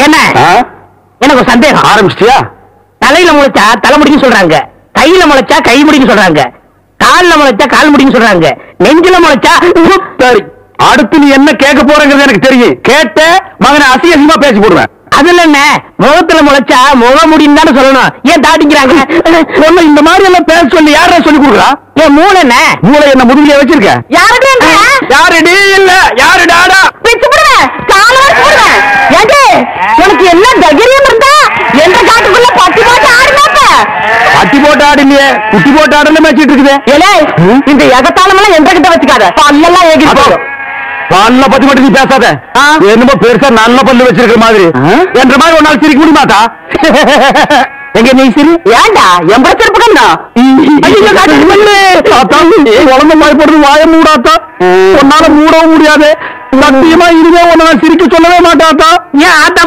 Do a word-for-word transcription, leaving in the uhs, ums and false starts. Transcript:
என்ன எனக்கு ஒரு சந்தேகம். ஆரம்பிச்சிட்டியா? தலையில முளைச்சா தலைமுடின்னு சொல்றாங்க, கையில முளைச்சா கை முடின்னு சொல்றாங்க, கால்ல முளைச்சா கால் முடின்னு சொல்றாங்க, நெஞ்சில முளைச்சா. சரி, அடுத்து நீ என்ன கேட்க போறங்கிறது எனக்கு தெரியும். கேட்ட மகனை அசிங்க அசிங்கமா பேசி போடுவேன். அதுல என்ன, முகத்துல முளைச்சா முக முடின்னு தானே சொல்லணும். ஏன் தாட்டிக்கிறாங்க? சொன்ன இந்த மாதிரி எல்லாம் பேச சொல்லி யாரா சொல்லி கொடுக்குறா? ஏன் மூளை என்ன? மூளை என்ன முதுகிலே வச்சிருக்க? யாருடா யாருடி? இல்ல யாரு டாடா? பிச்சு போடுவேன், கால வச்சு போடுவேன். ஏங்க உனக்கு என்ன தைரியம் இருந்தா எந்த காட்டுக்குள்ள பட்டி போட்டு ஆடுனாப்ப? பட்டி போட்டு ஆடு இல்லையே, குட்டி போட்டு ஆடல மேய்ச்சிட்டு இருக்குது. ஏலே இந்த எகத்தாளம் எல்லாம் எந்த கிட்ட வச்சுக்காத, பல்லெல்லாம் ஏகி போகும். பல்ல பத்தி மட்டும் நீ பேசாத. என்னமோ பெருசா நல்ல பல்லு வச்சிருக்கிற மாதிரி என்ற மாதிரி ஒரு நாள் சிரிக்க முடியுமாட்டா? எங்க நீ சிரி? ஏண்டா என் பிரச்சனை உடம்பு பயப்படுறது வாய மூடாத்தா. உன்னால மூடவும் முடியாது. சத்தியமா இனிமே உன்னை சிரிக்க சொல்லவே மாட்டாத்தா. ஏன் ஆத்தா